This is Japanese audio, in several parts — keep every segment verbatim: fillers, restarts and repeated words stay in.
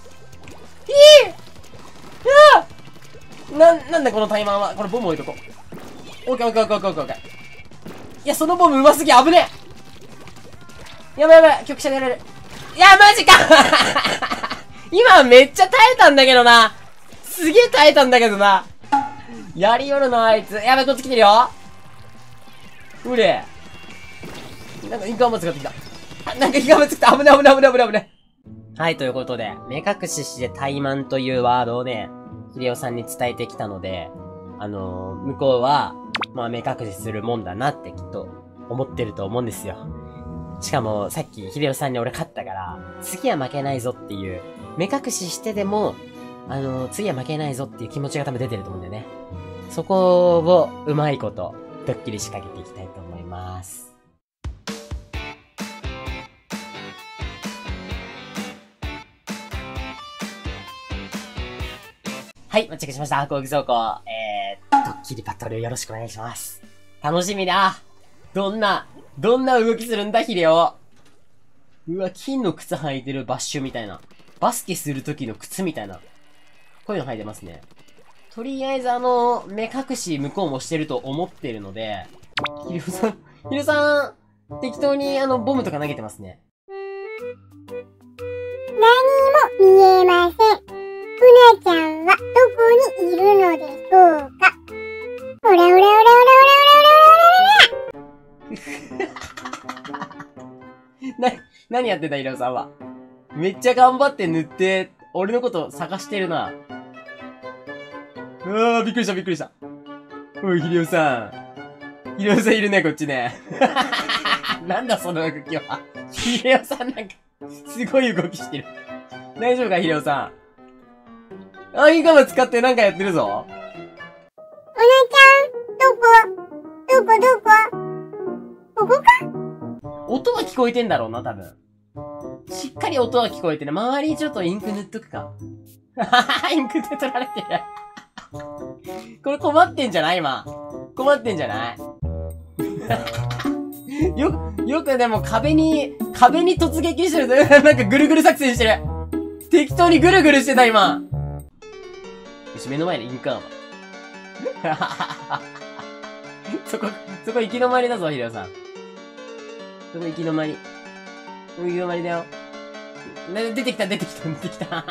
いいうわな、なんだこのタイマーは。これボム置いとこう。オッケーオッケーオッケーオッケーオッケー。いや、そのボムうますぎ、危ねえ。やばいやばい、局者でやられる。いや、マジか今めっちゃ耐えたんだけどな。すげえ耐えたんだけどな。やりよるな、あいつ。やばい、こっち来てるよ。うれ。なんかインカーマ使ってきた。あ、なんかインカーマ使った。危ない危ない危ない危ない危ない。はい、ということで、目隠しして怠慢というワードをね、ヒデオさんに伝えてきたので、あのー、向こうは、まあ目隠しするもんだなってきっと思ってると思うんですよ。しかも、さっきヒデオさんに俺勝ったから、次は負けないぞっていう、目隠ししてでも、あのー、次は負けないぞっていう気持ちが多分出てると思うんだよね。そこを、うまいこと、ドッキリ仕掛けていきたいと思います。はい、チェックしました。攻撃走行。えー、ドッキリバトルよろしくお願いします。楽しみだ。どんな、どんな動きするんだ、ヒデオ。うわ、金の靴履いてるバッシュみたいな。バスケする時の靴みたいな。こういうの履いてますね。とりあえずあの、目隠し向こうもしてると思ってるので、ヒデオさん、ヒデオさん、適当にあの、ボムとか投げてますね。 何も見えません。うなちゃんはどこにいるのでしょうか。おらおらおらおらおらおらおらおらな、何やってんだ、ヒデオさんは。めっちゃ頑張って塗って、俺のこと探してるな。うわー、びっくりしたびっくりした。おい、ヒデオさん。ヒデオさんいるね、こっちね。なんだ、その動きは。ヒデオさんなんか、すごい動きしてる。大丈夫か、ヒデオさん。あ、インカム使ってなんかやってるぞ。 おなちゃん、どこどこどこここか。 音は聞こえてんだろうな、多分。しっかり音は聞こえてる。周りにちょっとインク塗っとくか。 インクで取られてる。これ困ってんじゃない今。困ってんじゃないよ、よくでも壁に、壁に突撃してる。なんかぐるぐる作戦してる。適当にぐるぐるしてた今。よし、目の前でインクアーマー。そこ、そこ行き止まりだぞ、ヒデオさん。そこ行き止まり。行き止まりだよ。出てきた、出てきた、出てきた。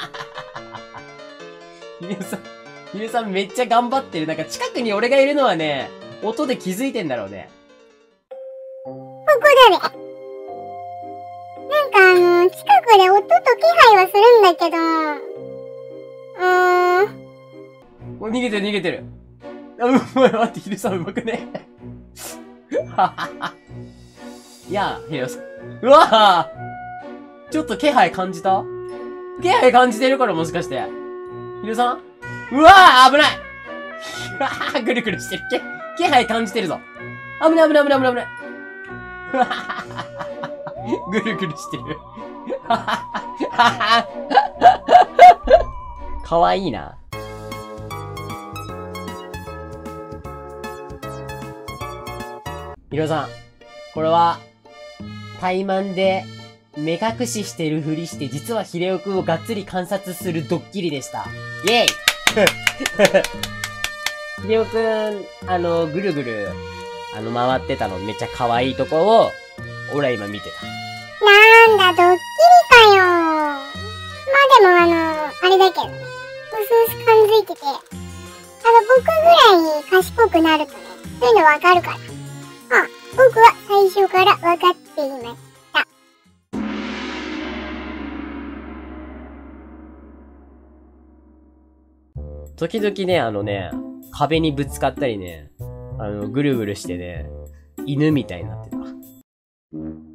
ヒデオさん、ヒデオさんめっちゃ頑張ってる。なんか近くに俺がいるのはね、音で気づいてんだろうね。 ここだね。なんかあの、近くで音と気配はするんだけど、うーん。 お、逃げてる逃げてる。あ、うまい、待って、ヒデさんうまくね。ははは。いや、ヒデさん。うわぁちょっと気配感じた気配感じてるからもしかして。ヒデさんうわぁ危ないうわぁぐるぐるしてる。気配感じてるぞ。危ない危ない危ない危ない危ない。ぐるぐるしてる。かわいいな。ヒロさん、これは、怠慢で目隠ししてるふりして、実はヒデオくんをがっつり観察するドッキリでした。イェイヒデオくん、あの、ぐるぐる、あの、回ってたのめっちゃ可愛いとこを、俺は今見てた。 なんだ、ドッキリかよ。まあでもあの、あれだけどね。うすうす感づいてて、あの、僕ぐらいに賢くなるとね、そういうのわかるから。あ、僕は最初からわかっていました。 時々ね、あのね、壁にぶつかったりね、あの、ぐるぐるしてね、犬みたいになってた。